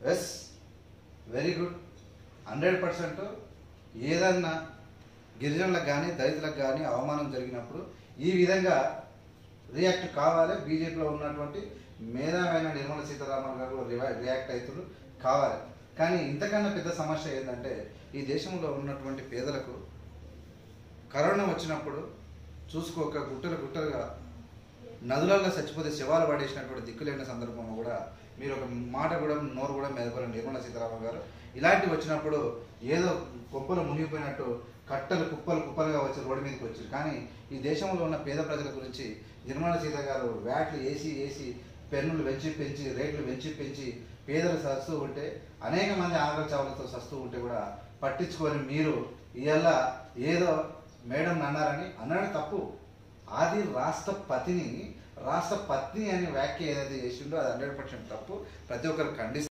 Yes, very good. 100% ఏదన్నా గిరిజనులకు కానీ దళితులకు కానీ అవమానం జరిగినప్పుడు ఈ విధంగా రియాక్ట్ కావాలి. బీజేపీలో ఉన్నటువంటి మేధావైన నిర్మలా సీతారామన్ గారు రియాక్ట్ అవుతున్నారు కావాలి. కానీ ఇంతకన్నా పెద్ద సమస్య ఏంటంటే ఈ దేశంలో ఉన్నటువంటి పేదలకు కరోనా వచ్చినప్పుడు చూసుకోక గుట్టలుగా నదులలో చచ్చిపోతే శవాలు పడేసినటువంటి దిక్కులేని సందర్భంలో కూడా మీరు ఒక మాట కూడా నోరు కూడా మెదపరు నిర్మలా సీతారామన్ గారు. ఇలాంటివి వచ్చినప్పుడు ఏదో కుప్పలు మునిగిపోయినట్టు కట్టలు కుప్పలుగా వచ్చి రోడ్డు మీదకి వచ్చారు. కానీ ఈ దేశంలో ఉన్న పేద ప్రజల గురించి నిర్మలా సీత గారు వ్యాట్లు వేసి పెన్నులు పెంచి రేట్లు పెంచి పేదలు సస్తూ ఉంటే అనేక మంది ఆకలి చావులతో సస్తూ ఉంటే కూడా పట్టించుకొని మీరు ఇవాళ ఏదో మేడం అన్నారని తప్పు. అది రాష్ట్రపతి అని వ్యాఖ్య ఏదైతే చేసిండో అది 100% తప్పు. ప్రతి ఒక్కరు ఖండిస్తారు.